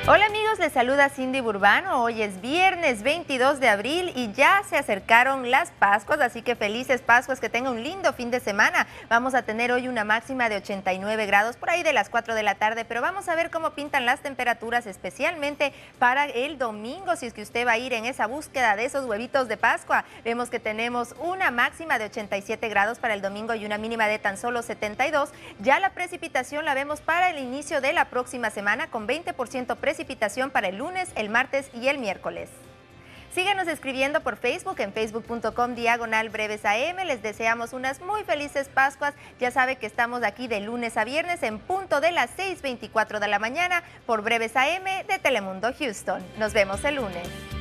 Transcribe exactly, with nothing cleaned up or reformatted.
Hola amigos, les saluda Cindy Burbano. Hoy es viernes veintidós de abril y ya se acercaron las Pascuas, así que felices Pascuas, que tenga un lindo fin de semana. Vamos a tener hoy una máxima de ochenta y nueve grados por ahí de las cuatro de la tarde, pero vamos a ver cómo pintan las temperaturas, especialmente para el domingo, si es que usted va a ir en esa búsqueda de esos huevitos de Pascua. Vemos que tenemos una máxima de ochenta y siete grados para el domingo y una mínima de tan solo setenta y dos. Ya la precipitación la vemos para el inicio de la próxima semana con veinte por ciento precipitación para el lunes, el martes y el miércoles. Síguenos escribiendo por Facebook en facebook punto com diagonal breves A M. Les deseamos unas muy felices Pascuas. Ya sabe que estamos aquí de lunes a viernes en punto de las seis veinticuatro de la mañana por Breves A M de Telemundo Houston. Nos vemos el lunes.